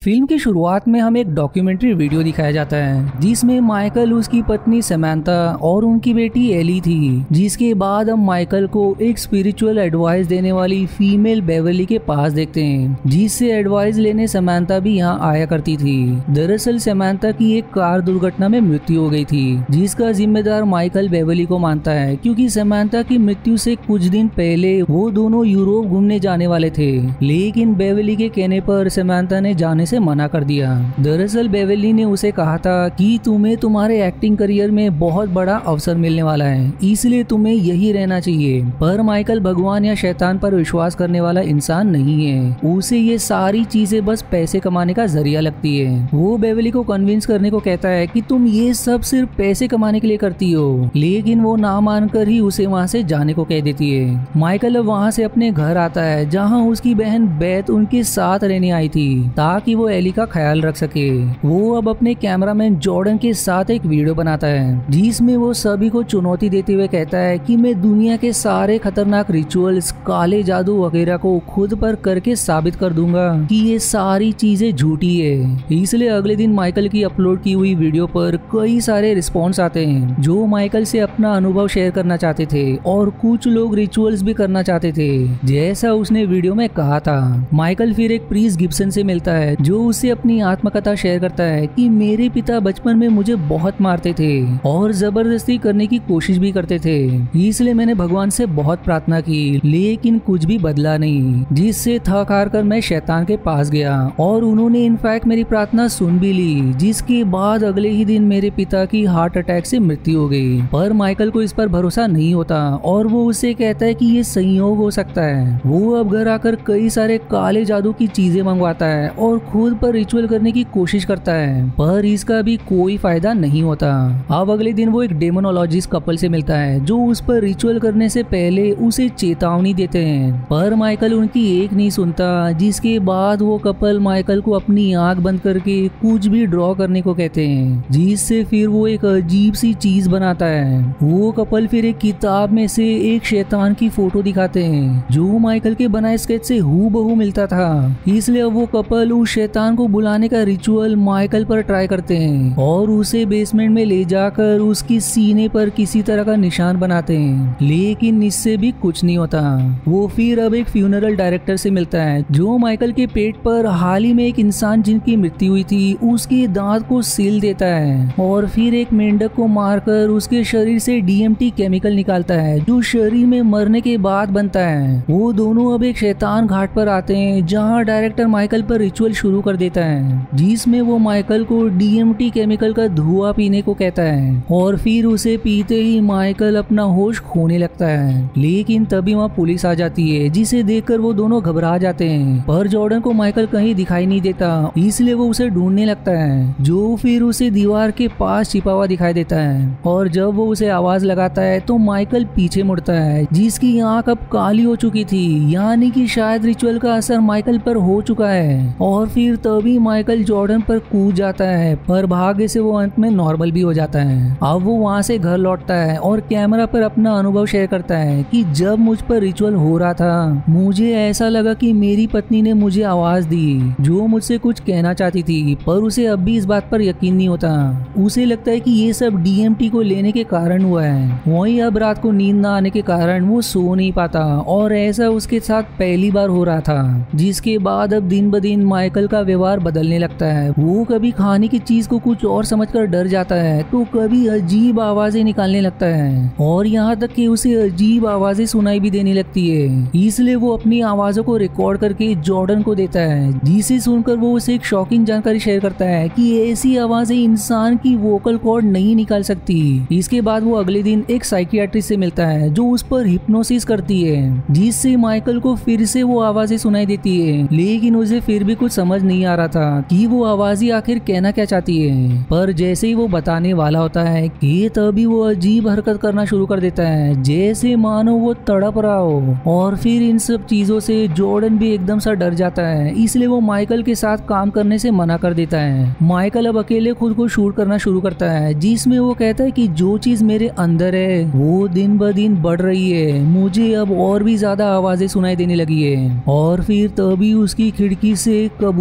Film की शुरुआत में हमें एक डॉक्यूमेंट्री वीडियो दिखाया जाता है जिसमें माइकल, उसकी पत्नी समंथा और उनकी बेटी एली थी। जिसके बाद हम माइकल को एक स्पिरिचुअल एडवाइस देने वाली फीमेल बेवर्ली के पास देखते हैं, जिससे एडवाइस लेने समंथा भी यहाँ आया करती थी। दरअसल समंथा की एक कार दुर्घटना में मृत्यु हो गई थी, जिसका जिम्मेदार माइकल बेवर्ली को मानता है, क्योंकि समंथा की मृत्यु से कुछ दिन पहले वो दोनों यूरोप घूमने जाने वाले थे। लेकिन बेवर्ली के कहने पर समंथा ने जाने से मना कर दिया। दरअसल बेवर्ली ने उसे कहा था कि तुम्हें तुम्हारे एक्टिंग करियर में बहुत बड़ा अवसर मिलने वाला है, इसलिए तुम्हें यही रहना चाहिए। पर माइकल भगवान या शैतान पर विश्वास करने वाला इंसान नहीं है। उसे ये सारी चीजें बस पैसे कमाने का जरिया लगती है। वो बेवर्ली को कन्विंस करने को कहता है कि तुम ये सब सिर्फ पैसे कमाने के लिए करती हो, लेकिन वो ना मानकर ही उसे वहाँ से जाने को कह देती है। माइकल अब वहाँ से अपने घर आता है, जहाँ उसकी बहन बेथ उनके साथ रहने आई थी ताकि वो एली का ख्याल रख सके। वो अब अपने कैमरामैन जॉर्डन के साथ एक वीडियो बनाता है, जिसमें वो सभी को चुनौती देते हुए कहता है कि मैं दुनिया के सारे खतरनाक रिचुअल्स, काले जादू वगैरह को खुद पर करके साबित कर दूंगा कि ये सारी चीजें झूठी है। इसलिए अगले दिन माइकल की अपलोड की हुई वीडियो पर कई सारे रिस्पॉन्स आते हैं, जो माइकल से अपना अनुभव शेयर करना चाहते थे, और कुछ लोग रिचुअल्स भी करना चाहते थे, जैसा उसने वीडियो में कहा था। माइकल फिर एक प्रीस्ट गिब्सन से मिलता है, जो उसे अपनी आत्मकथा शेयर करता है कि मेरे पिता बचपन में मुझे बहुत मारते थे और जबरदस्ती करने की कोशिश भी करते थे, इसलिए मैंने भगवान से बहुत प्रार्थना की, लेकिन कुछ भी बदला नहीं। जिससे थक हार कर मैं शैतान के पास गया और उन्होंने इनफैक्ट मेरी प्रार्थना सुन भी ली, जिसके बाद अगले ही दिन मेरे पिता की हार्ट अटैक से मृत्यु हो गई। पर माइकल को इस पर भरोसा नहीं होता और वो उसे कहता है कि ये संयोग हो सकता है। वो अब घर आकर कई सारे काले जादू की चीजें मंगवाता है और खुद पर रिचुअल करने की कोशिश करता है, पर इसका भी कोई फायदा नहीं होता। अब अगले दिन वो एक डेमोनोलॉजिस्ट कपल से मिलता है, जो उस पर रिचुअल करने से पहले उसे चेतावनी देते हैं, पर माइकल उनकी एक नहीं सुनता। जिसके बाद वो कपल माइकल को अपनी आंख बंद करके कुछ भी ड्रॉ करने को कहते हैं, जिससे फिर वो एक अजीब सी चीज बनाता है। वो कपल फिर एक किताब में से एक शैतान की फोटो दिखाते हैं, जो माइकल के बनाए स्केच से हूबहू मिलता था। इसलिए वो कपल उस शैतान को बुलाने का रिचुअल माइकल पर ट्राई करते हैं और उसे बेसमेंट में ले जाकर उसकी सीने पर किसी तरह का निशान बनाते हैं, लेकिन इससे भी कुछ नहीं होता। वो फिर अब एक फ्यूनरल डायरेक्टर से मिलता है, जो माइकल के पेट पर हाल ही में एक इंसान जिनकी मृत्यु हुई थी उसके दांत को सील देता है, और फिर एक मेंढक को मारकर उसके शरीर से डीएमटी केमिकल निकालता है, जो शरीर में मरने के बाद बनता है। वो दोनों अब एक शैतान घाट पर आते हैं, जहाँ डायरेक्टर माइकल पर रिचुअल शुरू कर देता है, जिसमें वो माइकल को डीएमटी केमिकल का धुआं पीने को कहता है, और फिर उसे पीते ही माइकल अपना होश खोने लगता है। लेकिन तभी वहाँ पुलिस आ जाती है, जिसे देखकर वो दोनों घबरा जाते हैं। पर जॉर्डन को माइकल कहीं दिखाई नहीं देता, इसलिए वो उसे ढूंढने लगता है, जो फिर उसे दीवार के पास छिपा हुआ दिखाई देता है। और जब वो उसे आवाज लगाता है तो माइकल पीछे मुड़ता है, जिसकी आंख अब काली हो चुकी थी, यानी कि शायद रिचुअल का असर माइकल पर हो चुका है। और फिर तभी माइकल जॉर्डन पर कूद जाता है, पर भाग्य से वो अंत में नॉर्मल भी हो जाता है। अब वो वहाँ से घर लौटता है और कैमरा पर अपना अनुभव शेयर करता है कि जब मुझ पर रिचुअल हो रहा था, मुझे ऐसा लगा कि मेरी पत्नी ने मुझे आवाज दी, जो मुझसे कुछ कहना चाहती थी, पर उसे अब भी इस बात पर यकीन नहीं होता। उसे लगता है कि ये सब डीएमटी को लेने के कारण हुआ है। वहीं अब रात को नींद ना आने के कारण वो सो नहीं पाता, और ऐसा उसके साथ पहली बार हो रहा था। जिसके बाद अब दिन ब दिन माइकल का व्यवहार बदलने लगता है। वो कभी खाने की चीज को कुछ और समझकर डर जाता है, तो कभी अजीब आवाजें निकालने लगता है, और यहाँ तक कि उसे अजीब आवाजें सुनाई भी देने लगती है। इसलिए वो अपनी आवाजों को रिकॉर्ड करके जॉर्डन को देता है, जिसे सुनकर वो उसे एक शॉकिंग जानकारी शेयर करता है कि ऐसी आवाजें इंसान की वोकल कॉर्ड नहीं निकाल सकती। इसके बाद वो अगले दिन एक साइकियाट्रिस्ट से मिलता है, जो उस पर हिप्नोसिस करती है, जिससे माइकल को फिर से वो आवाजें सुनाई देती है, लेकिन उसे फिर भी कुछ समझ नहीं आ रहा था कि वो आवाज़ आखिर कहना क्या चाहती है। पर जैसे ही वो बताने वाला होता है कि तभी वो अजीब हरकत करना शुरू कर देता है, जैसे मानो वो तड़प रहा हो। और फिर इन सब चीजों से जॉर्डन भी एकदम सा डर जाता है, इसलिए वो माइकल के साथ काम करने से मना कर देता है। माइकल अब अकेले खुद को शूट करना शुरू करता है, जिसमें वो कहता है कि जो चीज मेरे अंदर है वो दिन ब दिन बढ़ रही है, मुझे अब और भी ज्यादा आवाजें सुनाई देने लगी है। और फिर तभी उसकी खिड़की से कबूतर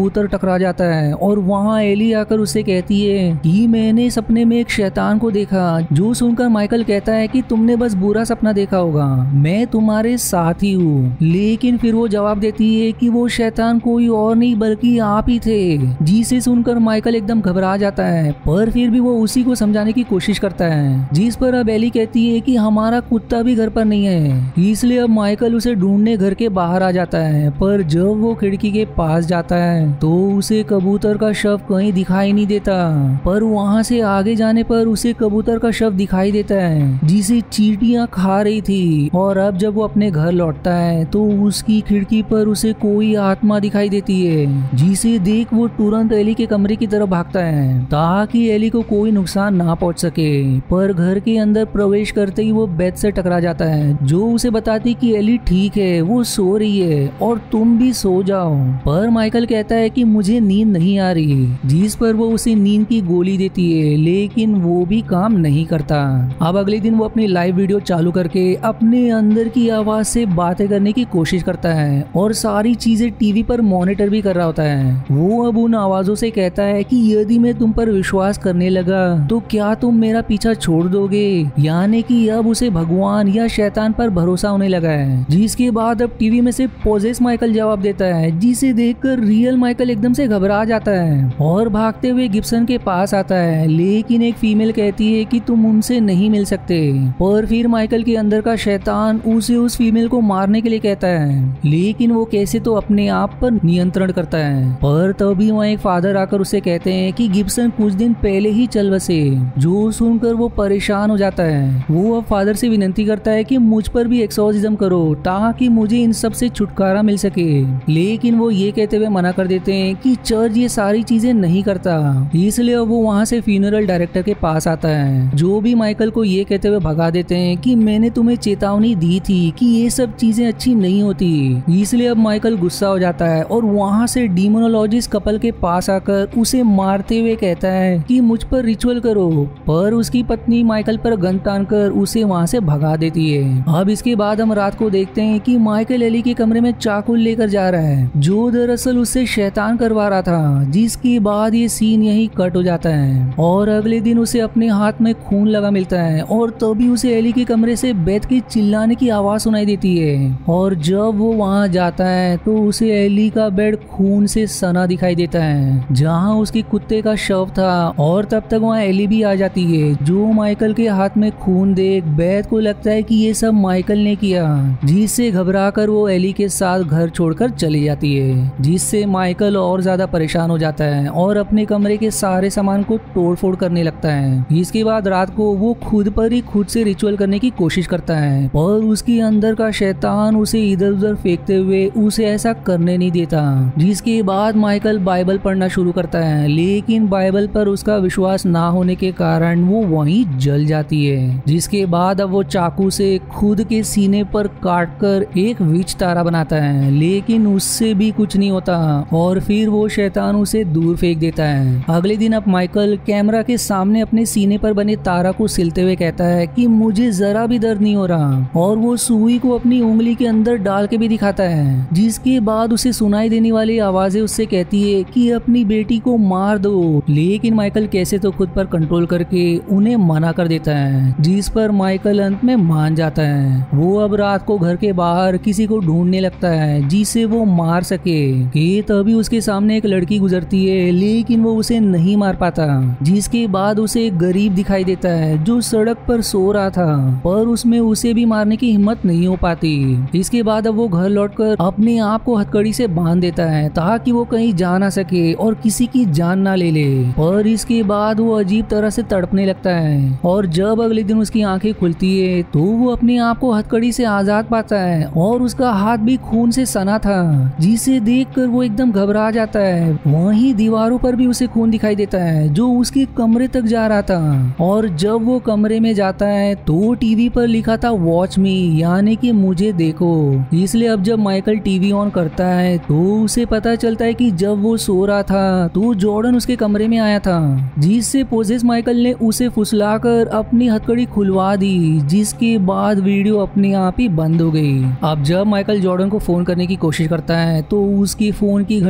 कबूतर टकरा जाता है और वहाँ एली आकर उससे कहती है कि मैंने सपने में एक शैतान को देखा। जो सुनकर माइकल कहता है कि तुमने बस बुरा सपना देखा होगा, मैं तुम्हारे साथ ही हूँ। लेकिन फिर वो जवाब देती है कि वो शैतान कोई और नहीं बल्कि आप ही थे। जिसे सुनकर माइकल एकदम घबरा जाता है, पर फिर भी वो उसी को समझाने की कोशिश करता है। जिस पर अब एली कहती है कि हमारा कुत्ता भी घर पर नहीं है, इसलिए अब माइकल उसे ढूंढने घर के बाहर आ जाता है। पर जब वो खिड़की के पास जाता है तो उसे कबूतर का शव कहीं दिखाई नहीं देता, पर वहाँ से आगे जाने पर उसे कबूतर का शव दिखाई देता है जिसे चींटियां खा रही थी। और अब जब वो अपने घर लौटता है तो उसकी खिड़की पर उसे कोई आत्मा दिखाई देती है, जिसे देख वो तुरंत एली के कमरे की तरफ भागता है ताकि एली को कोई नुकसान ना पहुंच सके। पर घर के अंदर प्रवेश करते ही वो बेड से टकरा जाता है, जो उसे बताती कि एली ठीक है, वो सो रही है और तुम भी सो जाओ। पर माइकल कहता है कि मुझे नींद नहीं आ रही, जिस पर वो उसे नींद की गोली देती है, लेकिन वो भी काम नहीं करता। अब अगले दिन वो अपनी लाइव वीडियो चालू करके अपने अंदर की आवाज से बातें करने की कोशिश करता है और सारी चीजें टीवी पर मॉनिटर भी कर रहा होता है। वो अब उन आवाजों से कहता है कि यदि मैं तुम पर विश्वास करने लगा तो क्या तुम मेरा पीछा छोड़ दोगे। यानी कि अब उसे भगवान या शैतान पर भरोसा होने लगा है। जिसके बाद अब टीवी में से पोजेस माइकल जवाब देता है, जिसे देखकर रियल माइकल एकदम से घबरा जाता है और भागते हुए गिब्सन के पास आता है। लेकिन एक फीमेल कहती है कि तुम उनसे नहीं मिल सकते। पर फिर माइकल के अंदर का शैतान उसे उस फीमेल को मारने के लिए कहता है, लेकिन वो कैसे तो अपने आप पर नियंत्रण करता है। पर तभी वहाँ एक फादर आकर उसे कहते हैं कि गिब्सन कुछ दिन पहले ही चल बसे। जो सुनकर वो परेशान हो जाता है। वो अब फादर से विनती करता है कि मुझ पर भी एक्सोर्सिज्म करो ताकि मुझे इन सब से छुटकारा मिल सके। लेकिन वो ये कहते हुए मना कर देते हैं कि चर्च ये सारी चीजें नहीं करता। इसलिए वो वहाँ से फ्यूनरल डायरेक्टर के पास आता है, जो भी माइकल को ये कहते हुए भगा देते हैं कि मैंने तुम्हें चेतावनी दी थी कि ये सब चीजें अच्छी नहीं होती। इसलिए अब माइकल गुस्सा हो जाता है और वहाँ से डीमोनोलॉजिस्ट कपल के पास आकर उसे मारते हुए कहता है कि मुझ पर रिचुअल करो। पर उसकी पत्नी माइकल पर गन तानकर उसे वहाँ से भगा देती है। अब इसके बाद हम रात को देखते हैं कि माइकल एली के कमरे में चाकू लेकर जा रहा है, जो दरअसल उससे शैतान करवा रहा था। जिसके बाद ये सीन यही कट हो जाता है और अगले दिन उसे अपने हाथ में खून लगा मिलता है और तभी उसे एली के कमरे से बेथ के चिल्लाने की आवाज सुनाई देती है। और जब वो वहाँ जाता है तो उसे एली का बेड खून से सना दिखाई देता है, जहाँ उसके कुत्ते का शव था। और तब तक वहाँ एली भी आ जाती है, जो माइकल के हाथ में खून देख बेथ को लगता है कि ये सब माइकल ने किया, जिससे घबराकर वो एली के साथ घर छोड़कर चली जाती है। जिससे माइकल और ज्यादा परेशान हो जाता है और अपने कमरे के सारे सामान को तोड़फोड़ करने लगता है। इसके बाद रात को वो खुद पर ही खुद से रिचुअल करने की कोशिश करता है, और उसके अंदर का शैतान उसे इधर उधर फेंकते हुए उसे ऐसा करने नहीं देता। जिसके बाद माइकल बाइबल पढ़ना शुरू करता है, लेकिन बाइबल पर उसका विश्वास ना होने के कारण वो वहीं जल जाती है। जिसके बाद अब वो चाकू से खुद के सीने पर काटकर एक विच तारा बनाता है, लेकिन उससे भी कुछ नहीं होता और फिर वो शैतान उसे दूर फेंक देता है। अगले दिन अब माइकल कैमरा के सामने अपने सीने पर बने तारा को सिलते हुए कहता है कि मुझे जरा भी दर्द नहीं हो रहा, और वो सुई को अपनी उंगली के अंदर डाल के भी दिखाता है। जिसके बाद उसे सुनाई देने वाली आवाजें उससे कहती है कि अपनी बेटी को मार दो, लेकिन माइकल कैसे तो खुद पर कंट्रोल करके उन्हें मना कर देता है। जिस पर माइकल अंत में मान जाता है। वो अब रात को घर के बाहर किसी को ढूंढने लगता है जिसे वो मार सके। कि तभी उसके सामने एक लड़की गुजरती है, लेकिन वो उसे नहीं मार पाता। जिसके बाद उसे एक गरीब दिखाई देता है जो सड़क पर सो रहा था, पर उसमें उसे भी मारने की हिम्मत नहीं हो पाती। इसके बाद अब वो घर लौटकर अपने आप को हथकड़ी से बांध देता है ताकि वो कहीं जा ना सके और किसी की जान ना ले ले। पर इसके बाद वो अजीब तरह से तड़पने लगता है, और जब अगले दिन उसकी आंखें खुलती है तो वो अपने आप को हथकड़ी से आजाद पाता है और उसका हाथ भी खून से सना था, जिसे देखकर वो एकदम घबरा जाता है। वहीं दीवारों पर भी उसे खून दिखाई देता है जो उसके कमरे तक जा रहा था। और जब वो कमरे में जाता है तो टीवी पर लिखा था वॉच मी, यानी कि मुझे देखो। इसलिए अब जब माइकल टीवी ऑन करता है तो उसे पता चलता है कि जब वो सो रहा था तो जॉर्डन उसके कमरे में आया था, जिससे पोजेस माइकल ने उसे फुसलाकर अपनी हथकड़ी खुलवा दी। जिसके बाद वीडियो अपने आप ही बंद हो गई। अब जब माइकल जॉर्डन को फोन करने की कोशिश करता है तो उसकी फोन की घंटी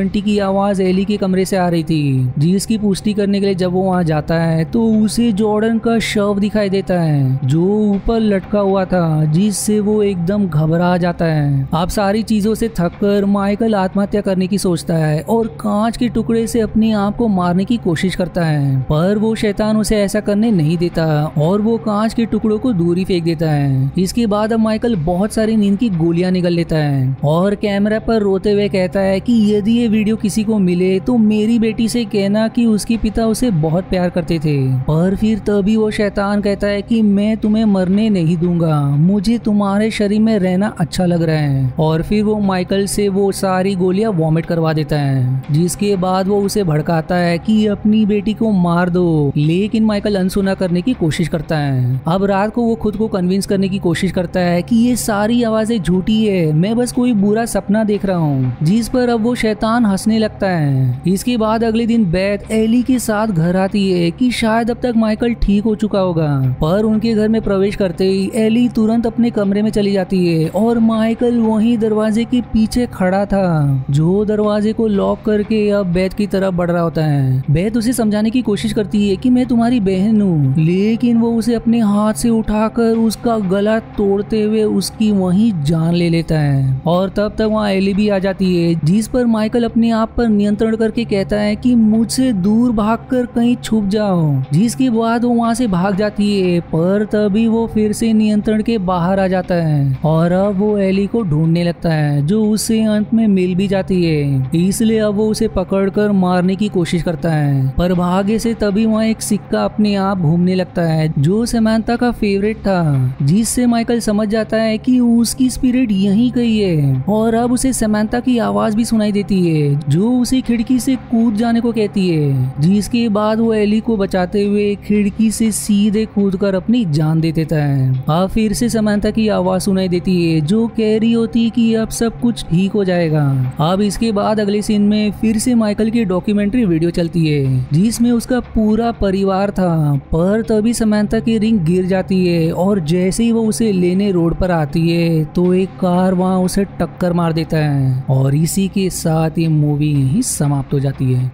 घंटी की आवाज एली के कमरे से आ रही थी, जिसकी पुष्टि करने के लिए जब वो वहाँ जाता है तो उसे जॉर्डन का शव दिखाई देता है जो ऊपर लटका हुआ था, जिससे वो एकदम घबरा जाता है। अब सारी चीजों से थककर माइकल आत्महत्या करने की सोचता है और कांच के टुकड़े से अपने आप को मारने की कोशिश करता है, पर वो शैतान उसे ऐसा करने नहीं देता और वो कांच के टुकड़ों को दूर ही फेंक देता है। इसके बाद अब माइकल बहुत सारी नींद की गोलियां निगल लेता है और कैमरा पर रोते हुए कहता है कि यदि ये वीडियो किसी को मिले तो मेरी बेटी से कहना कि उसके पिता उसे बहुत प्यार करते थे। पर फिर तभी वो शैतान कहता है कि मैं तुम्हें मरने नहीं दूंगा, मुझे तुम्हारे शरीर में रहना अच्छा लग रहा है। और फिर वो माइकल से वो सारी गोलियां वॉमिट करवा देता है, जिसके बाद वो उसे भड़काता है कि अपनी बेटी को मार दो, लेकिन माइकल अनसुना करने की कोशिश करता है। अब रात को वो खुद को कन्विंस करने की कोशिश करता है कि ये सारी आवाजें झूठी है, मैं बस कोई बुरा सपना देख रहा हूँ, जिस पर अब वो शैतान हंसने लगता है। इसके बाद अगले दिन बेथ एली के साथ घर आती है कि शायद अब तक माइकल ठीक हो चुका होगा, पर उनके घर में प्रवेश करते ही एली तुरंत अपने कमरे में चली जाती है और माइकल वहीं दरवाजे के पीछे खड़ा था, जो दरवाजे को लॉक करके अब बेथ की तरफ बढ़ रहा होता है। बेथ उसे समझाने की कोशिश करती है कि मैं तुम्हारी बहन हूँ, लेकिन वो उसे अपने हाथ से उठाकर उसका गला तोड़ते हुए उसकी वहीं जान ले लेता है। और तब तक वहाँ एली भी आ जाती है, जिस पर माइकल अपने आप पर नियंत्रण करके कहता है कि मुझसे दूर भागकर कहीं छुप जाओ, जिसके बाद वो वहाँ से भाग जाती है, पर तभी वो फिर से नियंत्रण के बाहर आ जाता है और अब वो एली को ढूंढने लगता है, जो उससे अंत में मिल भी जाती है। इसलिए अब वो उसे पकड़कर मारने की कोशिश करता है, पर भाग्य से तभी वहाँ एक सिक्का अपने आप घूमने लगता है जो समंथा का फेवरेट था, जिससे माइकल समझ जाता है कि उसकी स्पिरिट यहीं गई है। और अब उसे समंथा की आवाज भी सुनाई देती है जो उसे खिड़की से कूद जाने को कहती है, जिसके बाद वो एली को बचाते हुए खिड़की से सीधे कूदकर अपनी जान दे देता है। अब फिर से समंथा की आवाज सुनाई देती है जो कह रही होती है कि अब सब कुछ ठीक हो जाएगा। अब इसके बाद अगले सीन में फिर से माइकल की डॉक्यूमेंट्री वीडियो चलती है जिसमें उसका पूरा परिवार था, पर तभी समंथा की रिंग गिर जाती है और जैसे ही वो उसे लेने रोड पर आती है तो एक कार वहाँ उसे टक्कर मार देता है और इसी के साथ ये मूवी यहीं समाप्त हो जाती है।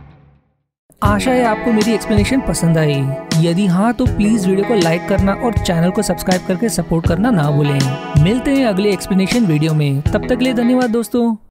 आशा है आपको मेरी एक्सप्लेनेशन पसंद आई। यदि हाँ तो प्लीज वीडियो को लाइक करना और चैनल को सब्सक्राइब करके सपोर्ट करना ना भूलें। मिलते हैं अगले एक्सप्लेनेशन वीडियो में, तब तक के लिए धन्यवाद दोस्तों।